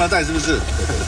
了带是不是？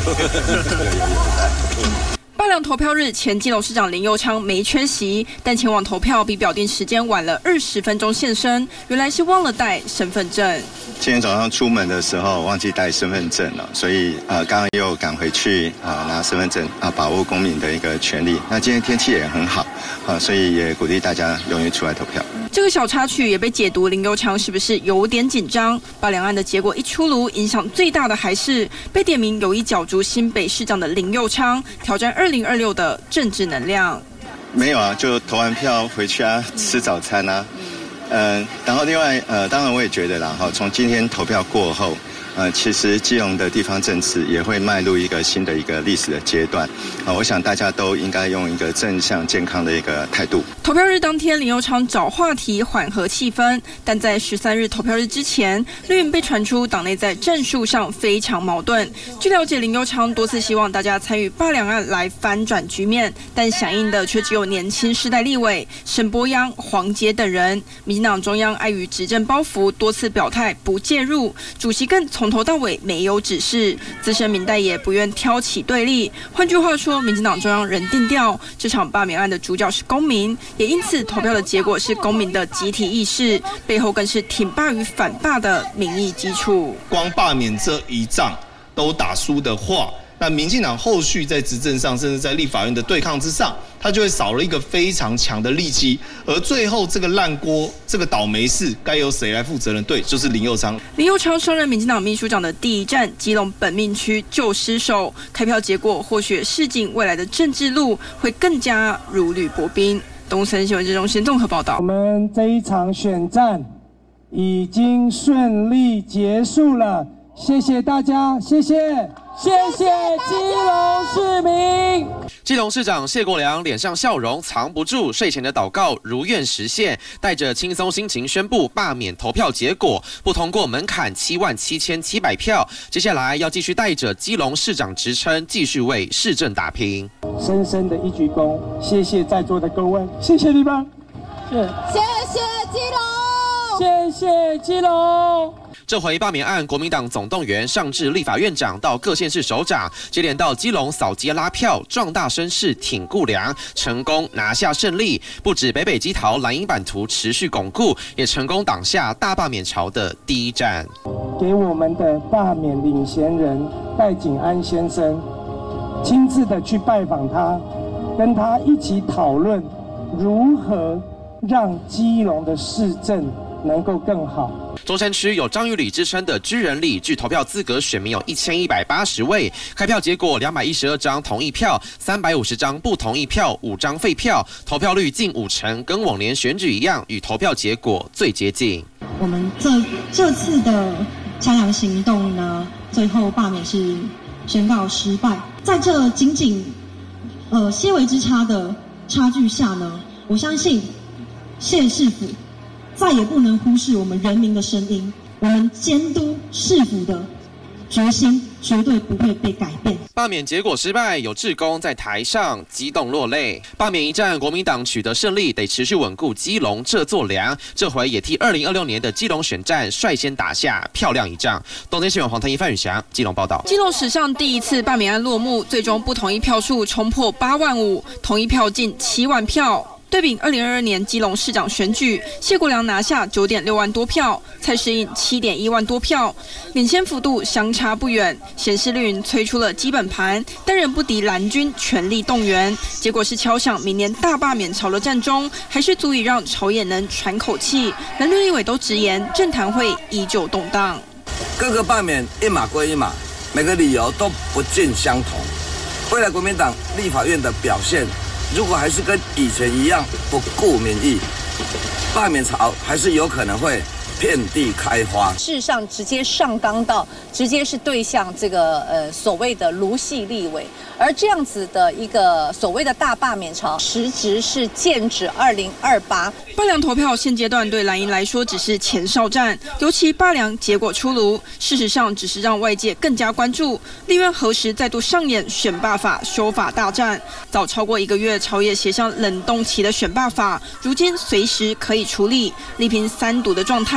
罢良投票日前，基隆市长林右昌没缺席，但前往投票比表定时间晚了20分钟现身，原来是忘了带身份证。 今天早上出门的时候忘记带身份证了，所以刚刚又赶回去拿身份证把握公民的一个权利。那今天天气也很好所以也鼓励大家踊跃出来投票。 这个小插曲也被解读林右昌是不是有点紧张？罢良案的结果一出炉，影响最大的还是被点名有意角逐新北市长的林右昌，挑战2026的政治能量。 没有啊，就投完票回去吃早餐然后另外当然我也觉得啦从今天投票过后。其实基隆的地方政治也会迈入一个新的一个历史的阶段我想大家都应该用一个正向健康的一个态度。 投票日当天，林右昌找话题缓和气氛，但在13日投票日之前，绿营被传出党内在战术上非常矛盾。据了解，林右昌多次希望大家参与罢良案来翻转局面，但响应的却只有年轻世代立委沈伯央、黄捷等人。民进党中央碍于执政包袱，多次表态不介入，主席更从头到尾没有指示，资深民代也不愿挑起对立。换句话说，民进党中央人定调，这场罢免案的主角是公民，也因此投票的结果是公民的集体意识，背后更是挺罢与反罢的民意基础。 光罢免这一仗都打输的话，那民进党后续在执政上，甚至在立法院的对抗之上，他就会少了一个非常强的利基，而最后这个烂锅、这个倒霉事，该由谁来负责任？对，就是林右昌。 林右昌上任民进党秘书长的第一站，基隆本命区就失守，开票结果或许示警未来的政治路会更加如履薄冰。东森新闻中心综合报道。 我们这一场选战已经顺利结束了，谢谢大家，谢谢。谢谢基隆市民。 基隆市长谢国良脸上笑容藏不住，睡前的祷告如愿实现，带着轻松心情宣布罢免投票结果，不通过门槛77700票。接下来要继续带着基隆市长职称，继续为市政打拼。 深深的一鞠躬，谢谢在座的各位，谢谢你们， 谢谢基隆， 谢谢基隆。 这回罢免案，国民党总动员上至立法院长到各县市首长，接连到基隆扫街拉票，壮大声势挺顾良，成功拿下胜利。不止北北基桃蓝营版图持续巩固，也成功挡下大罢免潮的第一战。 给我们的罢免领衔人戴景安先生，亲自的去拜访他，跟他一起讨论如何让基隆的市政能够更好。 中山区有张玉里之称的居人里，据投票资格选民有1180位，开票结果212张同意票，350张不同意票，5张废票，投票率近50%，跟往年选举一样，与投票结果最接近。 我们这次的参良行动呢，最后罢免是宣告失败。在这仅仅些微之差的差距下呢，我相信县市府再也不能忽视我们人民的声音，我们监督市府的决心绝对不会被改变。 罢免结果失败，有志工在台上激动落泪。罢免一战，国民党取得胜利，得持续稳固基隆这座梁。这回也替2026年的基隆选战率先打下漂亮一仗。东森新闻黄腾一、范宇翔，基隆报道。 基隆史上第一次罢免案落幕，最终不同意票数冲破8万5，同意票近7万票。对比2022年基隆市长选举，谢国良拿下9.6万多票，蔡适应7.1万多票，领先幅度相差不远。显示绿营催出了基本盘，但仍不敌蓝军全力动员，结果是敲响明年大罢免潮的战中，还是足以让朝野能喘口气。蓝绿立委都直言，政坛会依旧动荡。 各个罢免一码归一码，每个理由都不尽相同。未来国民党立法院的表现，如果还是跟以前一样不顾民意，罢免潮还是有可能会遍地开花。 事实上，直接上纲到，直接是对向这个所谓的卢系立委，而这样子的一个所谓的大罢免潮，实质是剑指2028。 罢良投票现阶段对蓝营来说只是前哨战，尤其罢良结果出炉，事实上只是让外界更加关注立院何时再度上演选罢法修法大战。早超过1个月，朝野协商冷冻期的选罢法，如今随时可以处理，力拼3读的状态。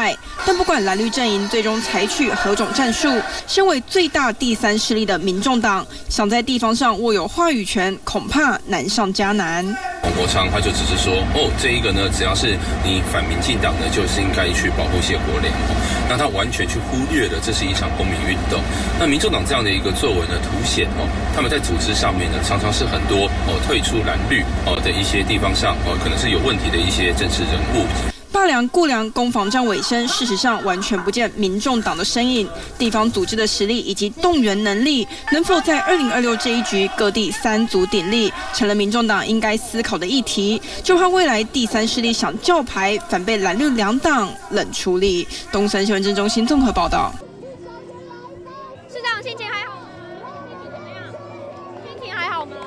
败。但不管蓝绿阵营最终采取何种战术，身为最大第三势力的民众党，想在地方上握有话语权，恐怕难上加难。 黄国昌他就只是说，这一个呢，只要是你反民进党呢，就是应该去保护谢国良。那他完全去忽略了这是一场公民运动。那民众党这样的一个作为呢，凸显他们在组织上面呢，常常是很多退出蓝绿的一些地方上可能是有问题的一些政治人物。 罢良、顾良攻防战尾声，事实上完全不见民众党的身影。地方组织的实力以及动员能力，能否在2026这一局各地三足鼎立，成了民众党应该思考的议题。就怕未来第三势力想叫牌，反被蓝绿两党冷处理。东森新闻中心综合报道。 市长心情还好吗？心情怎么样？心情还好吗？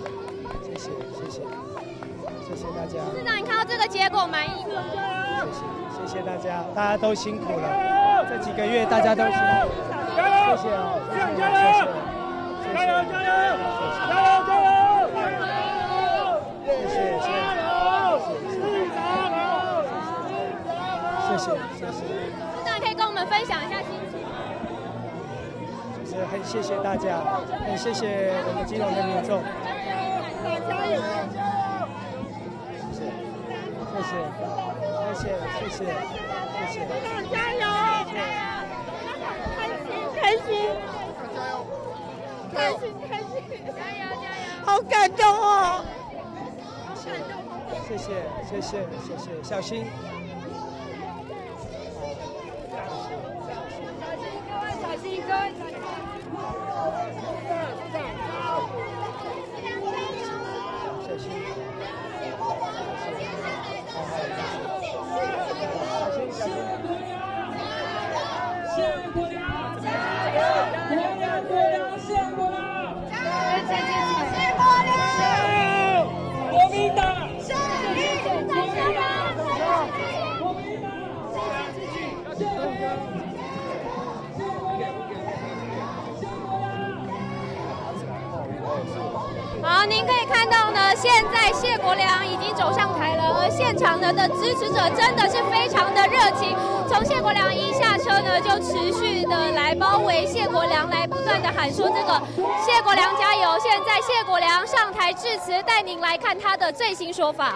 谢谢大家。 市长，你看到这个结果满意吗？ 谢谢大家，大家都辛苦了，这几个月大家都辛苦，谢谢哦，谢谢，加油，加油，加油，加油，加油，谢谢，谢谢。 市长可以跟我们分享一下心情。 就是很谢谢大家，很谢谢我们基隆的民众，加油，谢谢，加油！开心，加油！好感动哦！谢谢，小心。小心，各位，小心。 好，您可以看到呢，现在谢国良已经走上台了，而现场的支持者真的是非常的热情。从谢国良一下车呢，就持续的来包围谢国良，来不断的喊说这个谢国良加油。现在谢国良上台致辞，带您来看他的最新说法。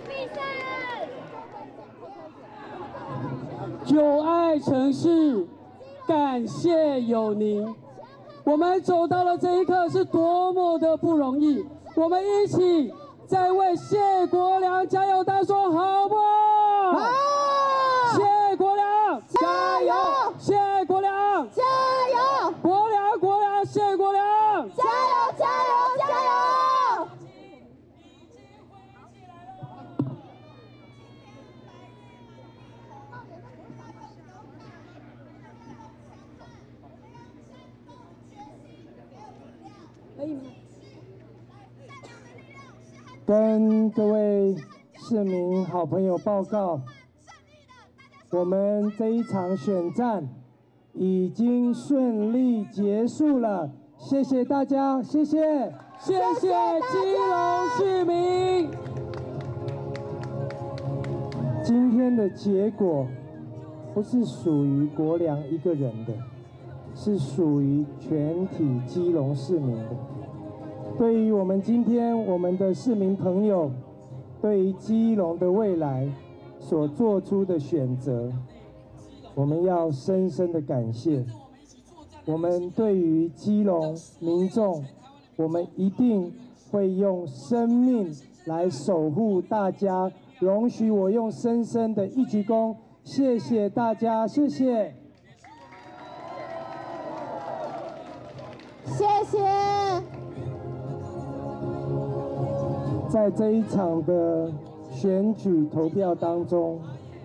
久爱城市，感谢有您。我们走到了这一刻是多么的不容易，我们一起再为谢国良加油，大家说好不好？好！谢国良加油！谢国良加油！国良，谢国良加油！加油！可以吗？ 跟各位市民好朋友报告，我们这一场选战已经顺利结束了，谢谢大家，谢谢基隆市民。今天的结果不是属于国良一个人的，是属于全体基隆市民的。对于我们今天我们的市民朋友，对于基隆的未来所做出的选择，我们要深深的感谢。我们对于基隆民众，我们一定会用生命来守护大家。容许我用深深的一鞠躬，谢谢大家，谢谢。 谢谢。 在这一场的选举投票当中，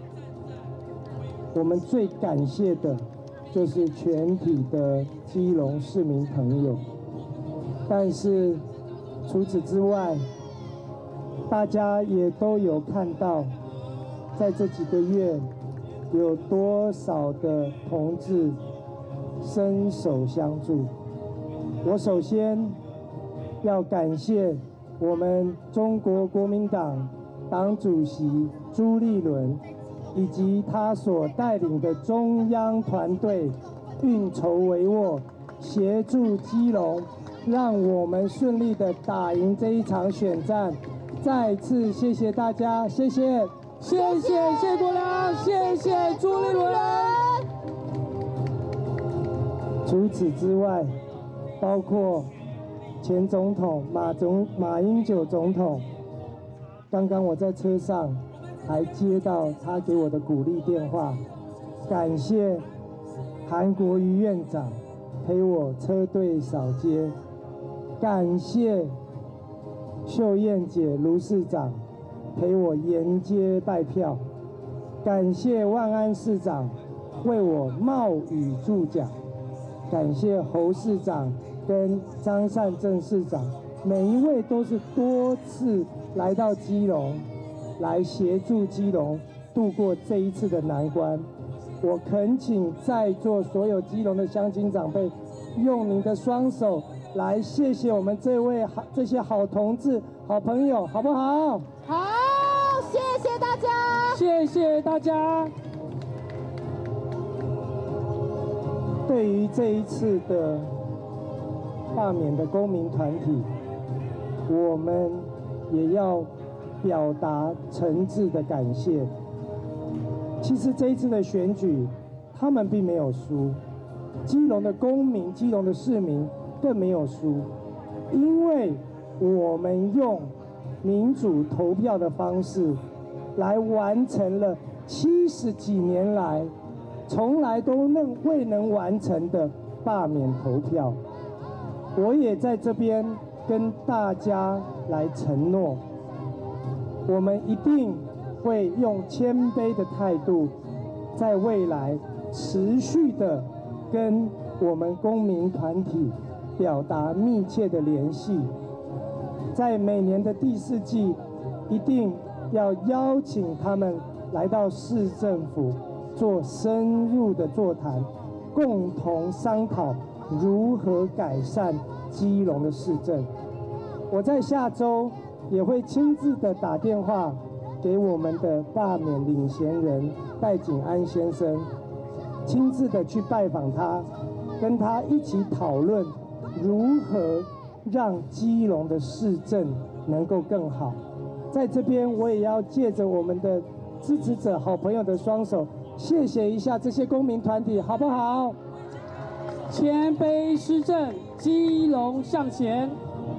我们最感谢的就是全体的基隆市民朋友。但是除此之外，大家也都有看到，在这几个月有多少的同志伸手相助。我首先要感谢我们中国国民党党主席朱立伦， 以及他所带领的中央团队运筹帷幄，协助基隆，让我们顺利的打赢这一场选战。再次谢谢大家，谢谢， 谢谢谢国良，谢谢朱立伦。 除此之外，包括前总统马英九总统，刚刚我在车上还接到他给我的鼓励电话，感谢韩国瑜院长陪我车队扫街，感谢秀燕姐卢市长陪我沿街拜票，感谢万安市长为我冒雨助讲，感谢侯市长跟张善政市长，每一位都是多次来到基隆，来协助基隆度过这一次的难关。我恳请在座所有基隆的乡亲长辈，用您的双手来谢谢我们这些好同志、好朋友，好不好？ 好，谢谢大家， 谢谢大家。 对于这一次的罢免的公民团体，我们也要表达诚挚的感谢。其实这一次的选举，他们并没有输，基隆的公民、基隆的市民更没有输，因为我们用民主投票的方式来完成了70几年来从来都未能完成的罢免投票。我也在这边跟大家来承诺，我们一定会用谦卑的态度，在未来持续的跟我们公民团体表达密切的联系，在每年的第4季，一定要邀请他们来到市政府做深入的座谈，共同商讨如何改善基隆的市政。我在下周也会亲自的打电话给我们的罢免领衔人戴景安先生，亲自的去拜访他，跟他一起讨论如何让基隆的市政能够更好。在这边我也要借着我们的支持者、好朋友的双手，谢谢一下这些公民团体，好不好？ 谦卑施政，基隆向前。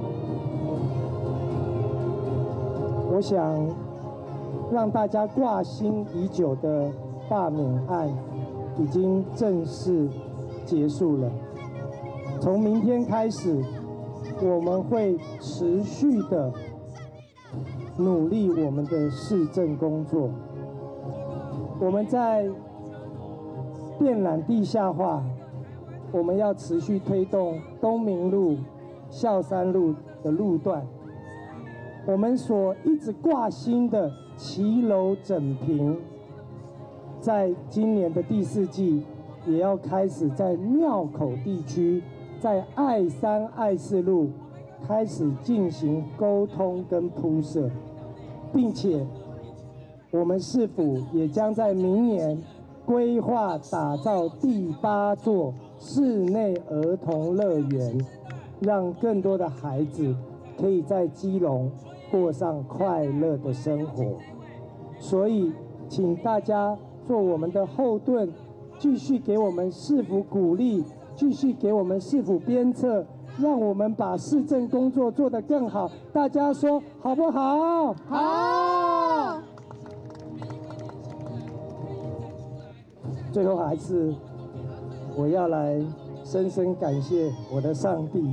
我想让大家挂心已久的罢免案已经正式结束了。从明天开始，我们会持续的努力我们的市政工作。我们在电缆地下化，我们要持续推动东明路、孝山路的路段。我们所一直挂心的骑楼整平，在今年的第4季也要开始在庙口地区，在爱3、爱4路开始进行沟通跟铺设，并且我们市府也将在明年规划打造第8座室内儿童乐园，让更多的孩子可以在基隆过上快乐的生活。所以请大家做我们的后盾，继续给我们市府鼓励，继续给我们市府鞭策，让我们把市政工作做得更好。大家说好不好？ 好。 最后还是我要来深深感谢我的上帝。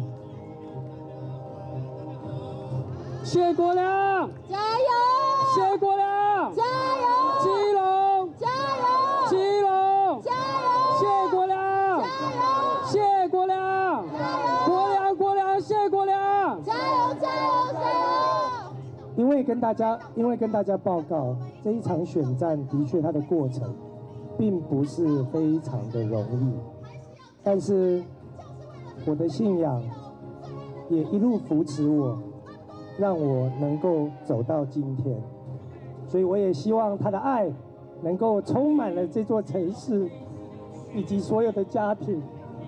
谢国良， 加油！ 谢国良， 加油！ 基隆， 加油！ 基隆， 加油！ 谢国良， 加油！ 谢国良，国良国良，谢国良， 加油加油加油！ 因为跟大家报告，这一场选战的确它的过程并不是非常的容易，但是我的信仰也一路扶持我，让我能够走到今天。所以我也希望他的爱能够充满了这座城市以及所有的家庭。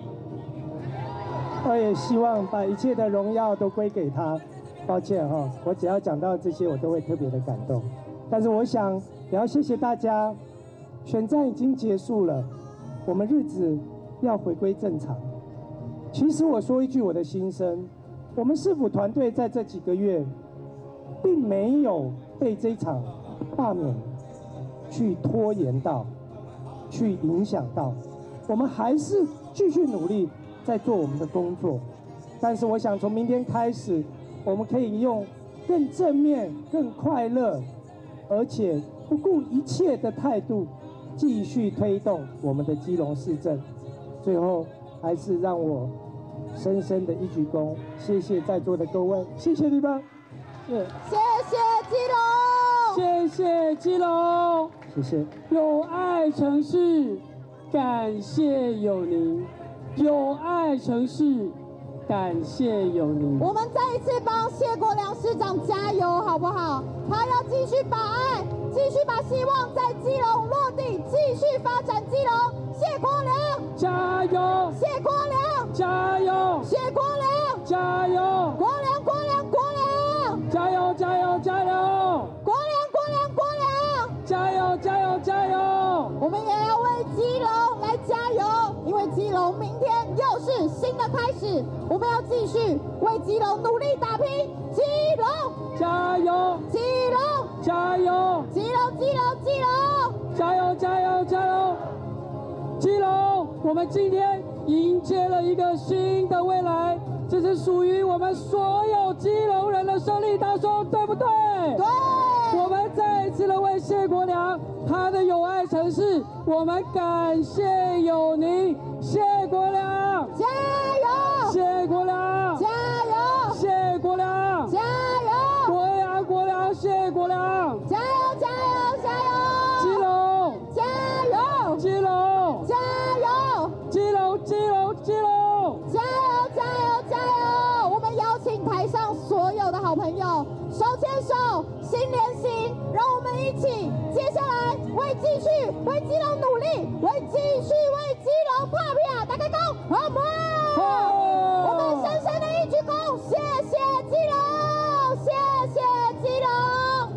我也希望把一切的荣耀都归给他。抱歉哈，我只要讲到这些，我都会特别的感动。但是我想也要谢谢大家，选战已经结束了，我们日子要回归正常。其实我说一句我的心声，我们市府团队在这几个月，并没有被这场罢免去拖延到，去影响到，我们还是继续努力在做我们的工作。但是我想从明天开始，我们可以用更正面、更快乐，而且不顾一切的态度，继续推动我们的基隆市政。最后，还是让我深深的一鞠躬，谢谢在座的各位，谢谢你们， 谢谢基隆， 谢谢基隆， 谢谢。 有爱城市，感谢有您，有爱城市。感谢有您， 我们再一次帮谢国良市长加油，好不好？他要继续把爱，继续把希望在基隆落地，继续发展基隆。谢国良， 加油！ 谢国良， 加油！ 谢国良， 加油！ 国良，国良，国良， 加油！加油！加油！ 国良，国良，国良， 加油！加油！加油！ 我们也要为基隆来加油，因为基隆明天又是新的开始。我们要继续为基隆努力打拼，基隆加油！ 基隆加油！ 基隆基隆基隆加油！加油！加油！基隆，我们今天迎接了一个新的未来，这是属于我们所有基隆人的胜利大胜，对不对？ 对。 我们再一次的为谢国良他的有爱城市，我们感谢有您，谢国良， 加油！ 谢国良， 加油！ 谢国良， 加油！ 国良，国良，谢国良， 加油！加油！加油！ 基隆， 加油！ 基隆， 加油！ 基隆，基隆，基隆， 加油！加油！加油！我们邀请台上所有的好朋友手牵手，心连心，让我们一起接下来继续为基隆努力，继续为基隆打拼，大家讲好不好？我们深深的一鞠躬，谢谢基隆，谢谢基隆。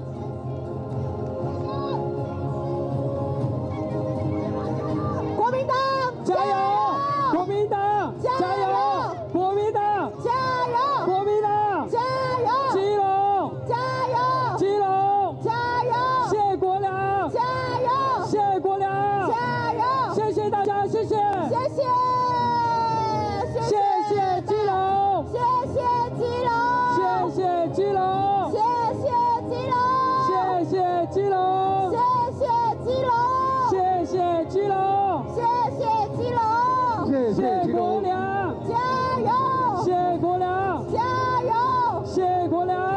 国民党加油！国民党加油！国民党加油！ 国民党加油！ 基隆加油！ 基隆加油！ 谢国良加油！ 谢国良加油！ 谢谢大家，谢谢， 谢谢， 谢谢基隆， 谢谢基隆， 谢谢基隆， 谢谢基隆， 谢谢基隆， 谢谢基隆， 谢谢基隆， 谢谢基隆， 谢国良加油！ 谢国良加油！ 谢国良。